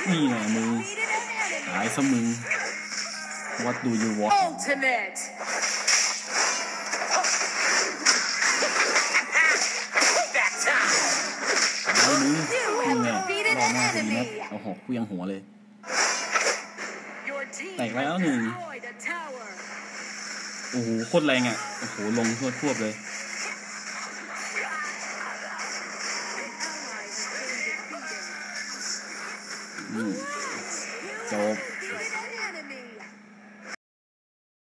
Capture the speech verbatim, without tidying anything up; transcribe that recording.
นี่ไงมึงหายซะมึง What do you want ไอ้มึงนี่ไงรอมากดีนะโอ้โหกูยังหัวเลยแตกแล้วหนึ่งโอ้โหโคตรแรงอ่ะโอ้โหลงทั่วทั่วเลยจบ